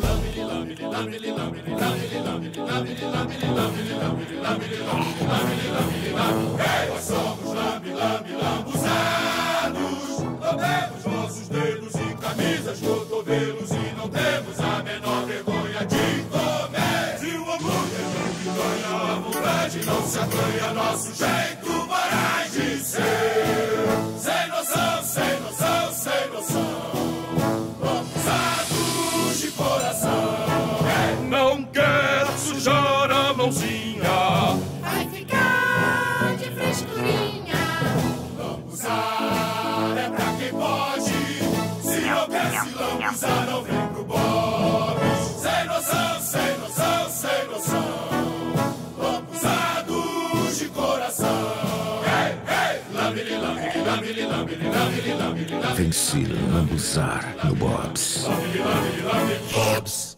Nós somos lambuzados, lambemos nossos dedos em camisas, cotovelos e não temos a menor vergonha de comer. Se o hambúrguer não ganha a vontade, não se acanha nosso jeito morais de ser. Sem noção, sem noção, sem noção, lambuzados de coração. Não quero sujar a mãozinha, vai ficar de frescurinha. Lambuzar é pra quem pode, se não quer se lambuzar não vem pro Bob. Sem noção, sem noção, sem noção, lambuzados de coração. Hey, hey, lambili, lambili, lambili, lambili, lambili, lambili, lambili. Vem se lambuzar no Bob's. Lambili, lambili, lambili, Bob's.